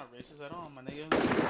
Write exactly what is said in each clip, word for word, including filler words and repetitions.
races at all, my nigga.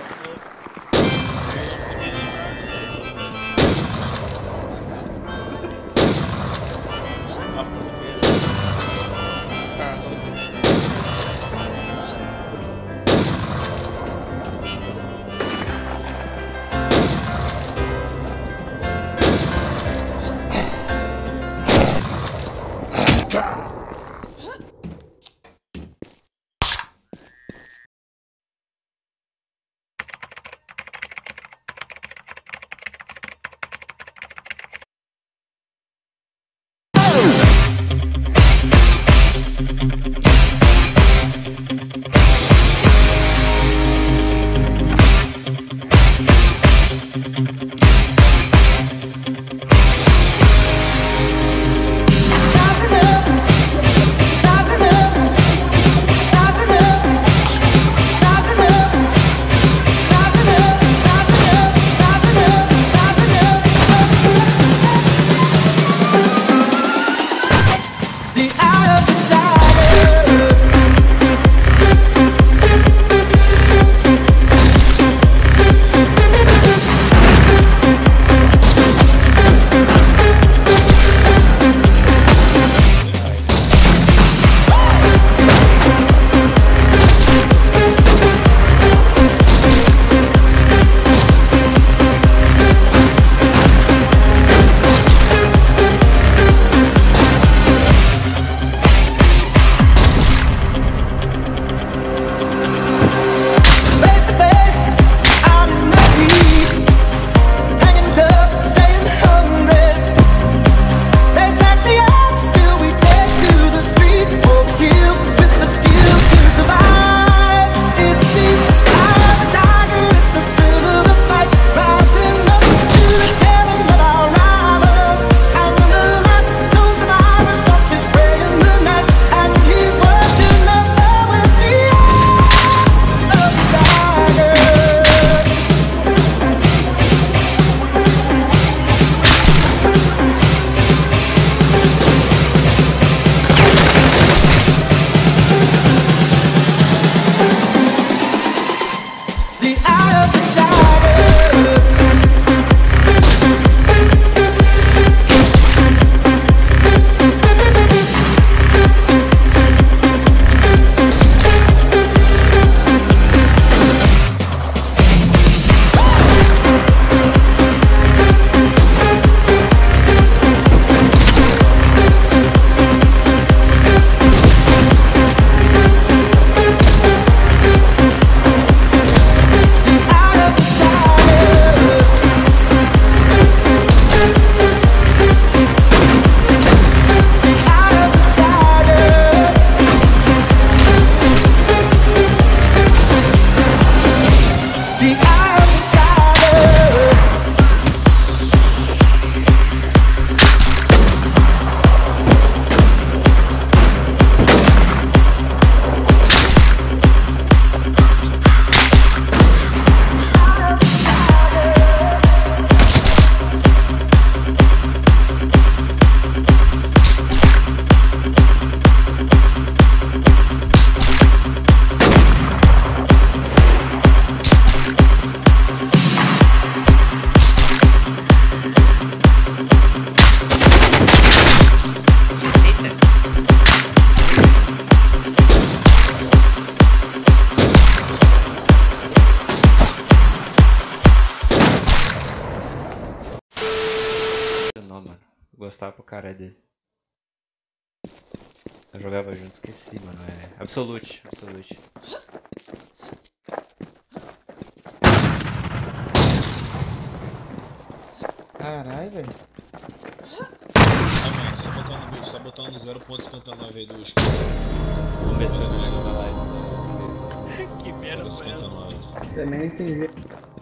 Gostava pro cara dele. Eu jogava junto, esqueci, mano. É. Absolute, Absolute. Caralho, velho. Só botando no, só botando no zero ponto cinquenta e nove aí do Whisky. Vamos ver se vai ganhar na live. Que merda foi essa? Também não entendi.